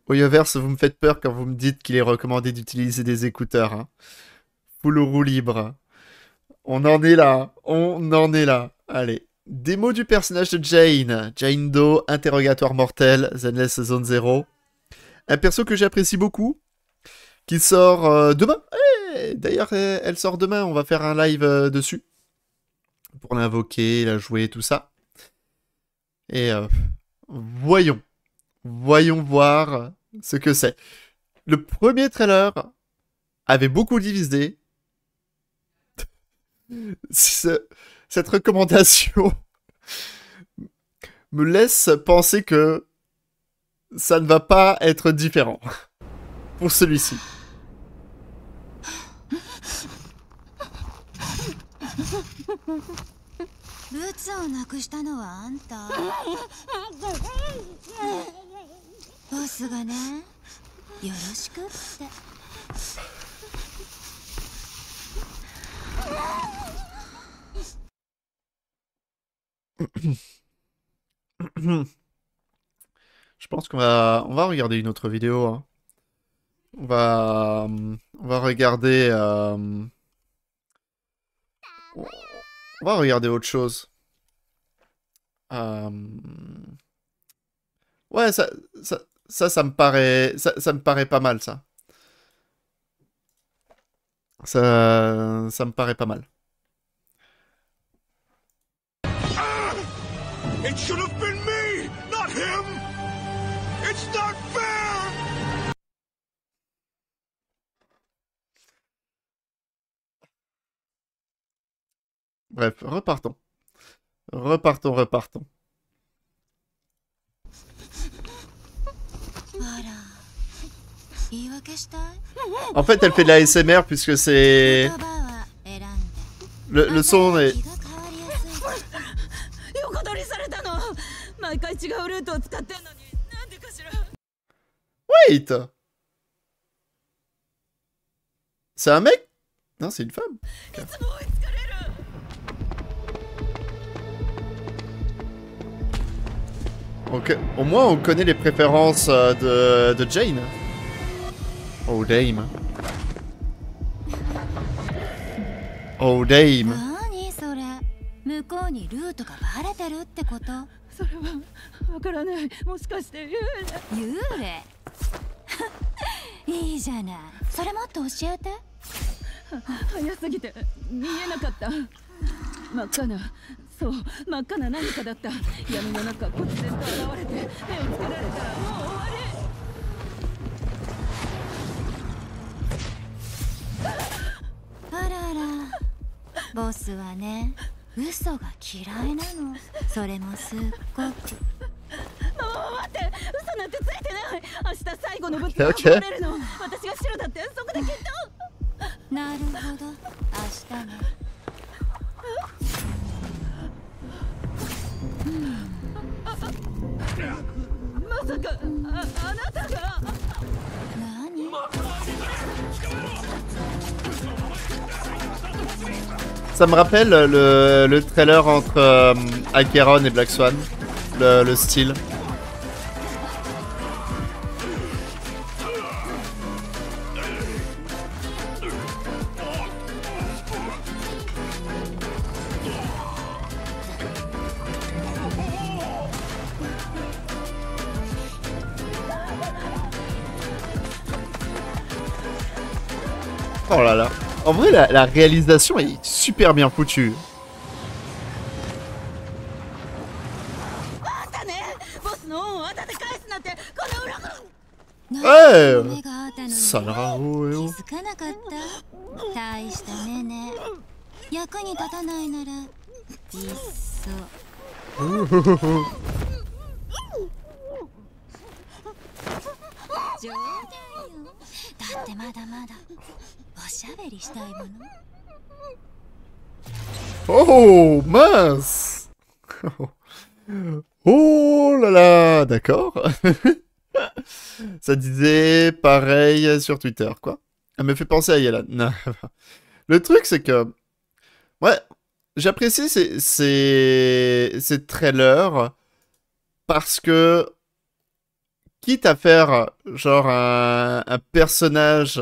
Oyoverse, vous me faites peur quand vous me dites qu'il est recommandé d'utiliser des écouteurs. Hein. Full roue libre. On en est là. On en est là. Allez. Démo du personnage de Jane. Jane Doe, interrogatoire mortel, Zenless Zone 0. Un perso que j'apprécie beaucoup. Qui sort demain. D'ailleurs, elle sort demain. On va faire un live dessus. Pour l'invoquer, la jouer, tout ça. Et voyons. Voyons voir ce que c'est. Le premier trailer avait beaucoup divisé. Cette recommandation me laisse penser que ça ne va pas être différent pour celui-ci. ブツをなくしたのはあんた。ボスがね、よろしくって。 Je pense on va regarder une autre vidéo. Hein. On va regarder on va regarder autre chose. Ouais, ça me paraît, ça me paraît pas mal, ça. Ça me paraît pas mal. It should have been me, not him. It's not fair. Bref, repartons. Repartons. En fait, elle fait de la ASMR puisque c'est... Le son est... Wait! C'est un mec? Non, c'est une femme. Okay. Au moins, on connaît les préférences de Jane. Oh, Dame. Oh, Dame. 向こうにルートがバレてるってこと？ それはわからない。もしかして幽霊？いいじゃない。それもっと教えて。 早すぎて見えなかった。真っ赤な、そう真っ赤な何かだった。闇の中忽然と現れて目をつけられたらもう終わり。 あらあら、ボスはね。嘘が嫌いなの。それもすっごく。 待って、嘘なんてついてない。明日最後の物件を取れるの。私が白だってそこできっと。 なるほど、明日ね。 まさかあなたが。 何 Ça me rappelle le trailer entre Acheron et Black Swan. Le style. Oh là là. En vrai, la réalisation est super bien foutue. Ouais. Sale raro, eh oh. 気づかなかった。大したねね。役に立たないならいっそ。冗談よ。だってまだまだおしゃべりしたいもの。 Oh, mince. Oh là là, d'accord. Ça disait pareil sur Twitter, quoi. Elle me fait penser à Yelan. Non. Le truc, c'est que... Ouais, j'apprécie ces trailers parce que quitte à faire genre un personnage...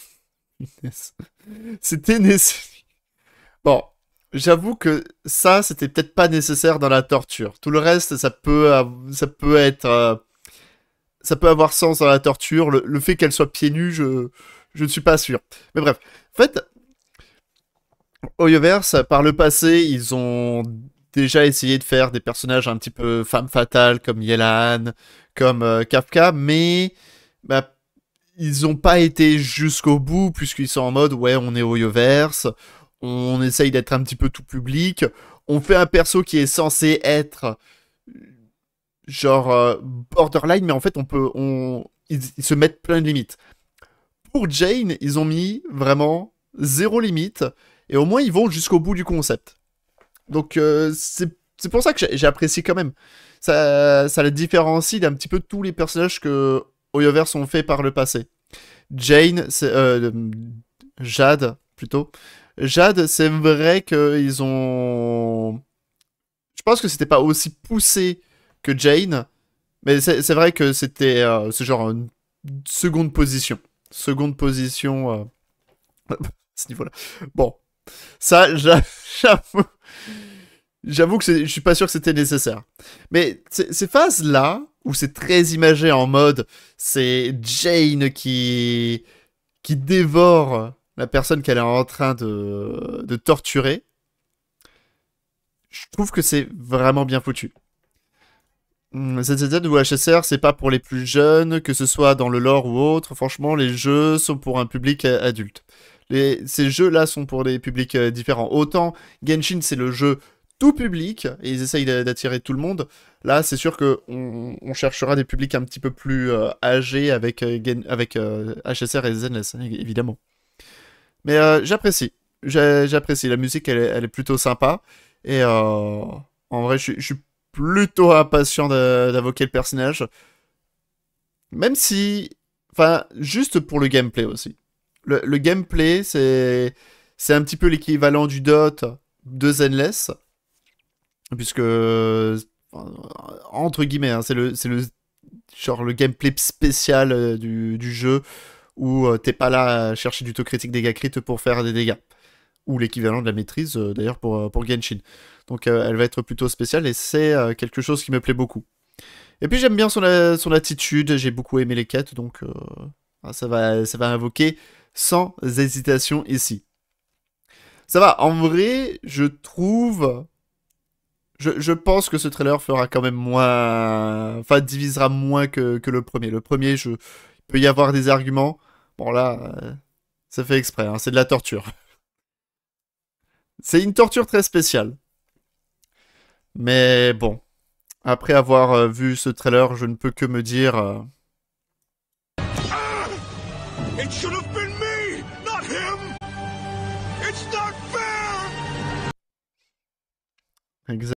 C'était nécessaire. Bon, j'avoue que ça, c'était peut-être pas nécessaire dans la torture. Tout le reste, ça peut être... ça peut avoir sens dans la torture. Le fait qu'elle soit pieds nus, je ne suis pas sûr. Mais bref, en fait, Hoyoverse, par le passé, ils ont déjà essayé de faire des personnages un petit peu femme fatale, comme Yelan, comme Kafka, mais bah, ils n'ont pas été jusqu'au bout, puisqu'ils sont en mode, ouais, on est Hoyoverse, on essaye d'être un petit peu tout public, on fait un perso qui est censé être genre borderline, mais en fait, ils se mettent plein de limites. Pour Jane, ils ont mis vraiment zéro limite, et au moins ils vont jusqu'au bout du concept. Donc c'est pour ça que j'ai apprécié quand même. Ça la différencie d'un petit peu tous les personnages que Hoyoverse ont fait par le passé. Jane, Jade, plutôt. Jade, c'est vrai qu'ils ont... Je pense que c'était pas aussi poussé que Jane, mais c'est vrai que c'est genre une seconde position. Seconde position à ce niveau-là. Bon, ça, j'avoue, j'avoue que je suis pas sûr que c'était nécessaire. Mais ces phases-là, où c'est très imagé en mode, c'est Jane qui dévore la personne qu'elle est en train de torturer, je trouve que c'est vraiment bien foutu. ZZZ ou HSR, c'est pas pour les plus jeunes, que ce soit dans le lore ou autre. Franchement, les jeux sont pour un public adulte. Ces jeux-là sont pour des publics différents. Autant Genshin, c'est le jeu tout public, et ils essayent d'attirer tout le monde. Là, c'est sûr qu'on cherchera des publics un petit peu plus âgés avec HSR et Zenless, évidemment. Mais j'apprécie. J'apprécie. La musique, elle est plutôt sympa. Et en vrai, je suis plutôt impatient d'invoquer le personnage. Même si... Enfin, juste pour le gameplay aussi. Le gameplay, c'est un petit peu l'équivalent du Dot de Zenless. Puisque... entre guillemets, hein, c'est le genre le gameplay spécial du jeu où t'es pas là à chercher du taux critique dégâts crit pour faire des dégâts. Ou l'équivalent de la maîtrise, d'ailleurs, pour Genshin. Donc elle va être plutôt spéciale, et c'est quelque chose qui me plaît beaucoup. Et puis j'aime bien son attitude, j'ai beaucoup aimé les quêtes, donc ça va invoquer sans hésitation ici. Ça va, en vrai, je trouve... Je pense que ce trailer fera quand même moins... Enfin, divisera moins que le premier. Le premier, il peut y avoir des arguments. Bon là, ça fait exprès, hein, c'est de la torture. C'est une torture très spéciale. Mais bon, après avoir vu ce trailer, je ne peux que me dire... It should have been me, not him! It's not fair!